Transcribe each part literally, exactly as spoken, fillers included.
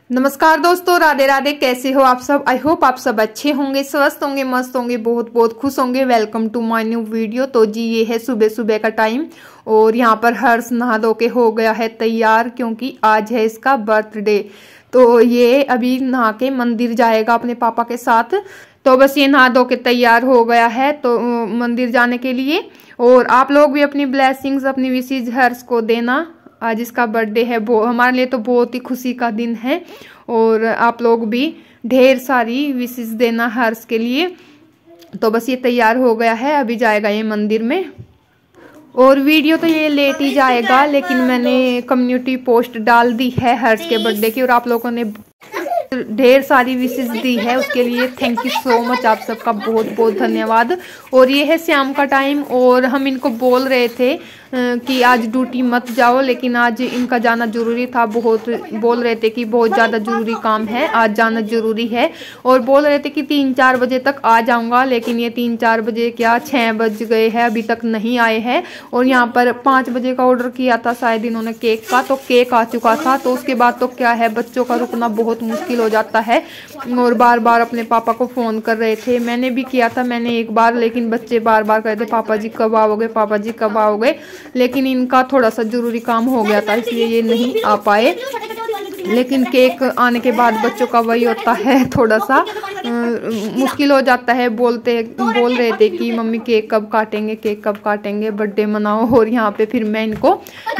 नमस्कार दोस्तों, राधे राधे। कैसे हो आप सब? आई होप आप सब अच्छे होंगे, स्वस्थ होंगे, मस्त होंगे, बहुत बहुत खुश होंगे। Welcome to my new video. तो जी ये है सुबह सुबह का टाइम और यहाँ पर हर्ष नहा धो के हो गया है तैयार, क्योंकि आज है इसका बर्थडे। तो ये अभी नहा के मंदिर जाएगा अपने पापा के साथ। तो बस ये नहा धो के तैयार हो गया है तो मंदिर जाने के लिए। और आप लोग भी अपनी ब्लेसिंग्स, अपनी विशेष हर्ष को देना। आज इसका बर्थडे है, हमारे लिए तो बहुत ही खुशी का दिन है। और आप लोग भी ढेर सारी विशेष देना हर्ष के लिए। तो बस ये तैयार हो गया है, अभी जाएगा ये मंदिर में। और वीडियो तो ये लेट ही जाएगा, लेकिन मैंने कम्युनिटी पोस्ट डाल दी है हर्ष के बर्थडे की और आप लोगों ने ढेर सारी विशेष दी है, उसके लिए थैंक यू सो मच। आप सबका बहुत बहुत धन्यवाद। और ये है शाम का टाइम और हम इनको बोल रहे थे कि आज ड्यूटी मत जाओ, लेकिन आज इनका जाना जरूरी था। बहुत बोल रहे थे कि बहुत ज़्यादा जरूरी काम है, आज जाना जरूरी है। और बोल रहे थे कि तीन चार बजे तक आ जाऊंगा, लेकिन ये तीन चार बजे क्या छः बज गए हैं, अभी तक नहीं आए हैं। और यहाँ पर पाँच बजे का ऑर्डर किया था शायद इन्होंने केक का, तो केक आ चुका था। तो उसके बाद तो क्या है, बच्चों का रुकना बहुत मुश्किल हो जाता है। और बार बार अपने पापा को फ़ोन कर रहे थे, मैंने भी किया था मैंने एक बार, लेकिन बच्चे बार बार कहते पापा जी कब आओगे, पापा जी कब आओगे। लेकिन इनका थोड़ा सा जरूरी काम हो गया था, इसलिए ये नहीं आ पाए। लेकिन केक आने के बाद बच्चों का वही होता है, थोड़ा सा मुश्किल हो जाता है। बोलते बोल रहे थे कि मम्मी केक कब काटेंगे, केक कब काटेंगे, बर्थडे मनाओ। और यहाँ पे फिर मैं इनको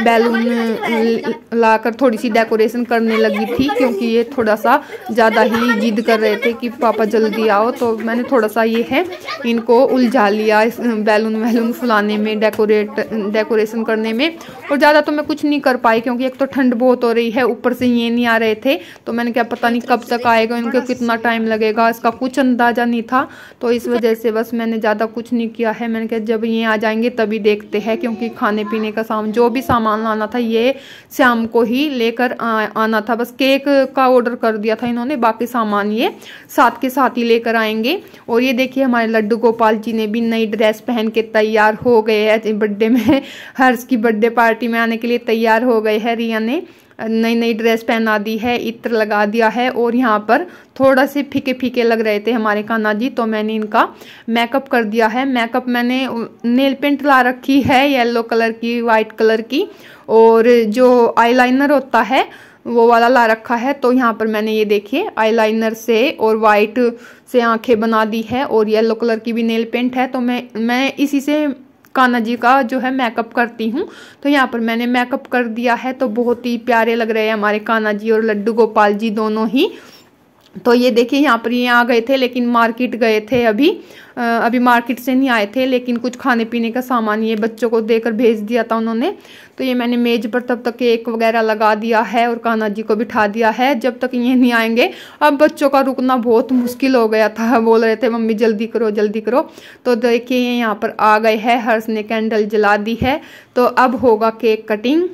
बैलून लाकर थोड़ी सी डेकोरेशन करने लगी थी, क्योंकि ये थोड़ा सा ज़्यादा ही जिद कर रहे थे कि पापा जल्दी आओ। तो मैंने थोड़ा सा ये है इनको उलझा लिया बैलून वैलून फुलाने में, डेकोरेट डेकोरेशन करने में। और ज़्यादा तो मैं कुछ नहीं कर पाई, क्योंकि एक तो ठंड बहुत हो रही है, ऊपर से ये नहीं आ रहे थे। तो मैंने क्या पता नहीं कब तक आएगा, इनको कितना टाइम लगेगा, इसका कुछ अंदाज़ा नहीं था। तो इस वजह से बस मैंने ज़्यादा कुछ नहीं किया है। मैंने कहा जब ये आ जाएंगे तभी देखते हैं, क्योंकि खाने पीने का सामान जो भी सामान लाना था ये शाम को ही लेकर आना था। बस केक का ऑर्डर कर दिया था इन्होंने, बाकी सामान ये साथ के साथ ही लेकर आएंगे। और ये देखिए हमारे लड्डू गोपाल जी ने भी नई ड्रेस पहन के तैयार हो गए हैं बर्थडे में, हर्ष की बर्थडे पार्टी में आने के लिए तैयार हो गए हैं। रिया ने नई नई ड्रेस पहना दी है, इत्र लगा दिया है। और यहाँ पर थोड़ा से फीके फीके लग रहे थे हमारे कान्हा जी, तो मैंने इनका मेकअप कर दिया है। मेकअप मैंने नेल पेंट ला रखी है येलो कलर की, वाइट कलर की, और जो आईलाइनर होता है वो वाला ला रखा है। तो यहाँ पर मैंने ये देखिए आईलाइनर से और वाइट से आंखें बना दी है, और येलो कलर की भी नेल पेंट है। तो मैं मैं इसी से कान्हा जी का जो है मेकअप करती हूँ। तो यहाँ पर मैंने मेकअप कर दिया है, तो बहुत ही प्यारे लग रहे हैं हमारे कान्हा जी और लड्डू गोपाल जी दोनों ही। तो ये देखिए यहाँ पर ये आ गए थे, लेकिन मार्केट गए थे अभी अभी मार्केट से नहीं आए थे, लेकिन कुछ खाने पीने का सामान ये बच्चों को देकर भेज दिया था उन्होंने। तो ये मैंने मेज पर तब तक केक वगैरह लगा दिया है और कान्हा जी को बिठा दिया है, जब तक ये नहीं आएंगे। अब बच्चों का रुकना बहुत मुश्किल हो गया था, बोल रहे थे मम्मी जल्दी करो जल्दी करो। तो देखिए ये यहाँ पर आ गए हैं, हर्ष ने कैंडल जला दी है। तो अब होगा केक कटिंग।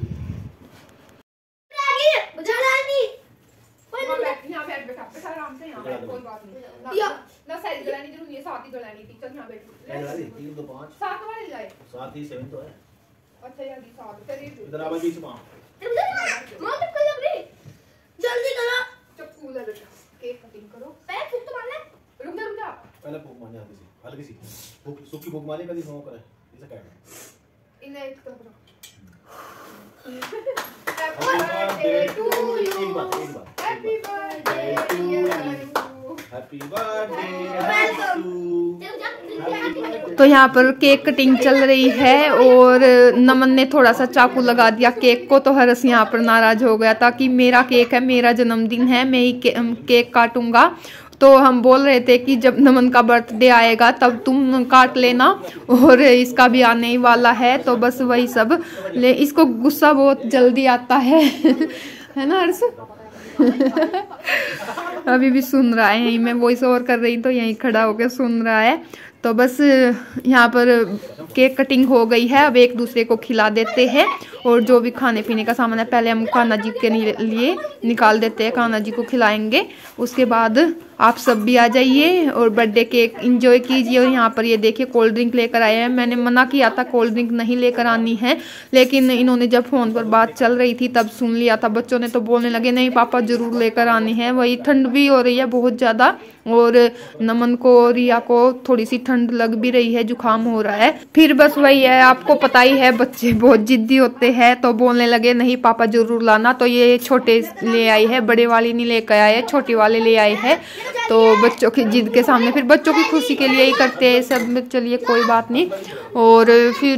ना साइड जलानी जरूरी नहीं है, साथ ही जलानी थी। चल यहां बैठ ले जला दी तीन दो पाँच सात वाली लाए, साथ ही सेवन तो है। अच्छा यार सात तेरी इधर आ बीच में मां तक कर रे, जल्दी करो। चप्पू ले बेटा, केक कटिंग करो। पहले फूक तो मारना, रुक जा रुक जा, पहले फूक मारनी आती सी, हल्की सी फूक, सूखी फूक मारनी कभी स्मोक करे इसे काट इन्हें एक तरफ रखो। Happy birthday to you, happy birthday to you, happy birthday to. तो यहाँ पर केक कटिंग चल रही है और नमन ने थोड़ा सा चाकू लगा दिया केक को। तो हर्ष यहाँ पर नाराज हो गया था कि मेरा केक है, मेरा जन्मदिन है, मैं ही के, केक काटूंगा। तो हम बोल रहे थे कि जब नमन का बर्थडे आएगा तब तुम काट लेना, और इसका भी आने ही वाला है। तो बस वही सब, ले इसको गुस्सा बहुत जल्दी आता है है ना हर्ष? अभी भी सुन रहा है, यहीं मैं वॉइस ओवर कर रही तो यहीं खड़ा होकर सुन रहा है। तो बस यहाँ पर केक कटिंग हो गई है, अब एक दूसरे को खिला देते हैं। और जो भी खाने पीने का सामान है पहले हम कान्हा जी के लिए निकाल देते हैं, कान्हा जी को खिलाएंगे। उसके बाद आप सब भी आ जाइए और बर्थडे केक एंजॉय कीजिए। और यहाँ पर ये देखिए कोल्ड ड्रिंक लेकर आए हैं। मैंने मना किया था कोल्ड ड्रिंक नहीं लेकर आनी है, लेकिन इन्होंने जब फोन पर बात चल रही थी तब सुन लिया था। बच्चों ने तो बोलने लगे नहीं पापा जरूर लेकर आनी है। वही ठंड भी हो रही है बहुत ज़्यादा, और नमन को रिया को थोड़ी सी ठंड लग भी रही है, जुकाम हो रहा है। फिर बस वही है, आपको पता ही है बच्चे बहुत जिद्दी होते हैं, तो बोलने लगे नहीं पापा जरूर लाना। तो ये छोटे ले आई है, बड़े वाली नहीं लेकर आए, छोटे वाले ले आए हैं। तो बच्चों की जिद के सामने फिर बच्चों की खुशी के लिए ही करते हैं सब। चलिए कोई बात नहीं। और फिर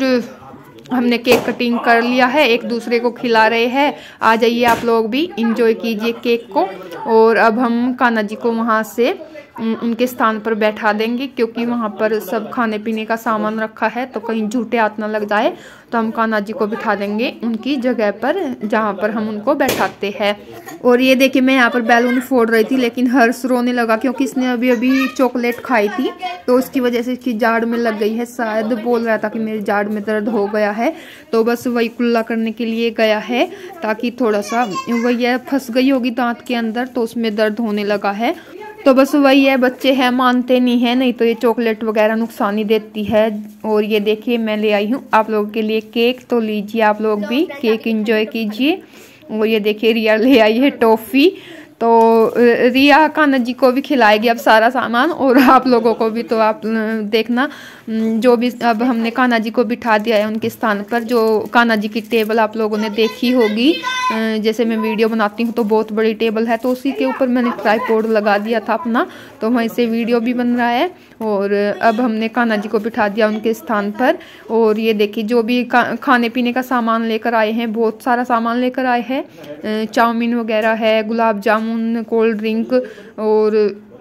हमने केक कटिंग कर लिया है, एक दूसरे को खिला रहे हैं। आ जाइए आप लोग भी इंजॉय कीजिए केक को। और अब हम कान्हा जी को वहाँ से उनके स्थान पर बैठा देंगे, क्योंकि वहाँ पर सब खाने पीने का सामान रखा है, तो कहीं झूठे हाथ ना लग जाए। तो हम कान्हा जी को बिठा देंगे उनकी जगह पर जहाँ पर हम उनको बैठाते हैं। और ये देखिए मैं यहाँ पर बैलून फोड़ रही थी, लेकिन हर्ष रोने लगा क्योंकि इसने अभी अभी चॉकलेट खाई थी, तो उसकी वजह से इसकी जाड़ में लग गई है। शायद बोल रहा था कि मेरी जाड़ में दर्द हो गया है, तो बस वही कुल्ला करने के लिए गया है, ताकि थोड़ा सा वही फंस गई होगी दांत के अंदर, तो उसमें दर्द होने लगा है। तो बस वही है, बच्चे हैं मानते नहीं है, नहीं तो ये चॉकलेट वगैरह नुकसान ही देती है। और ये देखिए मैं ले आई हूँ आप लोगों के लिए केक, तो लीजिए आप लोग भी केक एंजॉय कीजिए। और ये देखिए रिया ले आई है टॉफ़ी, तो रिया कान्हा जी को भी खिलाएगी अब सारा सामान, और आप लोगों को भी। तो आप देखना जो भी, अब हमने कान्हा जी को बिठा दिया है उनके स्थान पर। जो कान्हा जी की टेबल आप लोगों ने देखी होगी, जैसे मैं वीडियो बनाती हूँ तो बहुत बड़ी टेबल है, तो उसी के ऊपर मैंने ट्राइपॉड लगा दिया था अपना, तो वहीं से वीडियो भी बन रहा है। और अब हमने कान्हा जी को बिठा दिया उनके स्थान पर। और ये देखिए जो भी खाने पीने का सामान लेकर आए हैं, बहुत सारा सामान लेकर आए हैं, चाउमीन वगैरह है, गुलाब जामुन, कोल्ड ड्रिंक और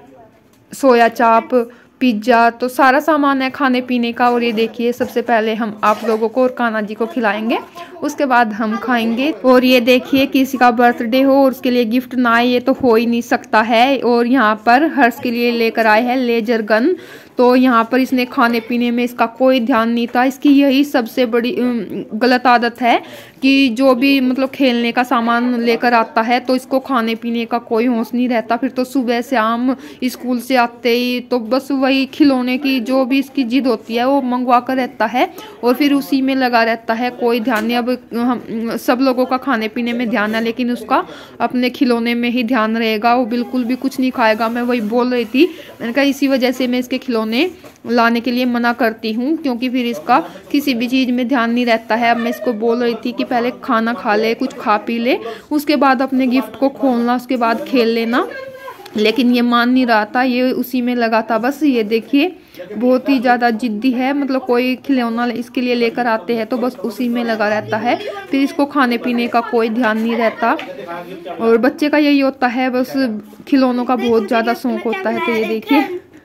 सोया चाप, पिज्ज़ा, तो सारा सामान है खाने पीने का। और ये देखिए सबसे पहले हम आप लोगों को और कान्हा जी को खिलाएंगे, उसके बाद हम खाएंगे। और ये देखिए किसी का बर्थडे हो और उसके लिए गिफ्ट ना आए, ये तो हो ही नहीं सकता है। और यहाँ पर हर्ष के लिए लेकर आए हैं लेजर गन, तो यहाँ पर इसने खाने पीने में इसका कोई ध्यान नहीं था। इसकी यही सबसे बड़ी गलत आदत है कि जो भी मतलब खेलने का सामान लेकर आता है तो इसको खाने पीने का कोई होश नहीं रहता। फिर तो सुबह शाम स्कूल से आते ही तो बस वही खिलौने की जो भी इसकी जिद होती है वो मंगवा कर रहता है, और फिर उसी में लगा रहता है, कोई ध्यान नहीं। अब हम सब लोगों का खाने पीने में ध्यान है, लेकिन उसका अपने खिलौने में ही ध्यान रहेगा, वो बिल्कुल भी कुछ नहीं खाएगा। मैं वही बोल रही थी, मैंने कहा इसी वजह से मैं इसके खिलौने लाने के लिए मना करती हूँ, क्योंकि फिर इसका किसी भी चीज़ में ध्यान नहीं रहता है। अब मैं इसको बोल रही थी कि पहले खाना खा ले, कुछ खा पी ले, उसके बाद अपने गिफ्ट को खोलना, उसके बाद खेल लेना, लेकिन ये मान नहीं रहा था, ये उसी में लगा था बस। ये देखिए बहुत ही ज़्यादा जिद्दी है, मतलब कोई खिलौना इसके लिए लेकर आते हैं तो बस उसी में लगा रहता है, फिर इसको खाने पीने का कोई ध्यान नहीं रहता। और बच्चे का यही होता है, बस खिलौनों का बहुत ज़्यादा शौक होता है। तो ये देखिए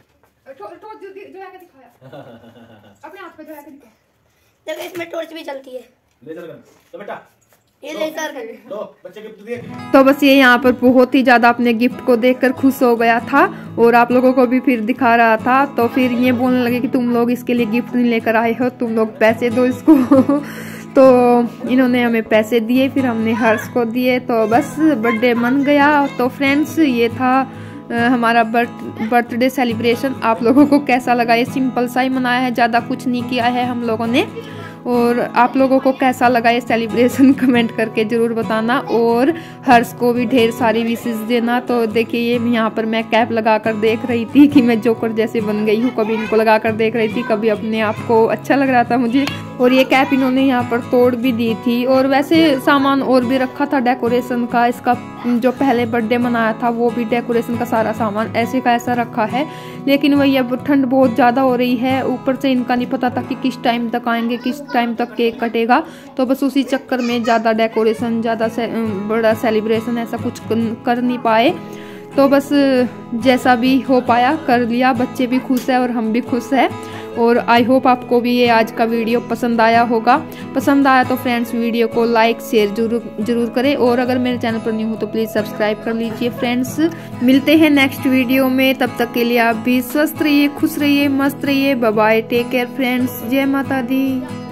अपने हाथ पे जो है देखो, इसमें टॉर्च भी चलती है, लेजर गन। तो बेटा ये लेजर गन लो, बच्चे गिफ्ट दिए। तो बस ये यहाँ पर बहुत ही ज्यादा अपने गिफ्ट को देखकर खुश हो गया था, और आप लोगों को भी फिर दिखा रहा था। तो फिर ये बोलने लगे कि तुम लोग इसके लिए गिफ्ट नहीं लेकर आए हो, तुम लोग पैसे दो इसको। तो इन्होंने हमें पैसे दिए, फिर हमने हर्ष को दिए, तो बस बर्थडे मन गया। तो फ्रेंड्स ये था हमारा बर्थ बर्थडे सेलिब्रेशन। आप लोगों को कैसा लगा? ये सिंपल सा ही मनाया है, ज़्यादा कुछ नहीं किया है हम लोगों ने। और आप लोगों को कैसा लगा ये सेलिब्रेशन कमेंट करके ज़रूर बताना, और हर्ष को भी ढेर सारी विशेष देना। तो देखिए ये यहाँ पर मैं कैप लगा कर देख रही थी कि मैं जोकर जैसे बन गई हूँ, कभी इनको लगा कर देख रही थी, कभी अपने आप को अच्छा लग रहा था मुझे। और ये कैप इन्होंने यहाँ पर तोड़ भी दी थी, और वैसे सामान और भी रखा था डेकोरेशन का। इसका जो पहले बर्थडे मनाया था वो भी डेकोरेशन का सारा सामान ऐसे का ऐसा रखा है, लेकिन वही अब ठंड बहुत ज़्यादा हो रही है, ऊपर से इनका नहीं पता था कि किस टाइम तक आएंगे, किस टाइम तक केक कटेगा। तो बस उसी चक्कर में ज़्यादा डेकोरेशन, ज़्यादा से, बड़ा सेलिब्रेशन ऐसा कुछ कर नहीं पाए। तो बस जैसा भी हो पाया कर लिया, बच्चे भी खुश है और हम भी खुश है। और आई होप आपको भी ये आज का वीडियो पसंद आया होगा। पसंद आया तो फ्रेंड्स वीडियो को लाइक शेयर जरूर जरूर करें, और अगर मेरे चैनल पर न्यू हो तो प्लीज़ सब्सक्राइब कर लीजिए। फ्रेंड्स मिलते हैं नेक्स्ट वीडियो में, तब तक के लिए आप भी स्वस्थ रहिए, खुश रहिए, मस्त रहिए। Bye bye, take care friends, जय माता दी।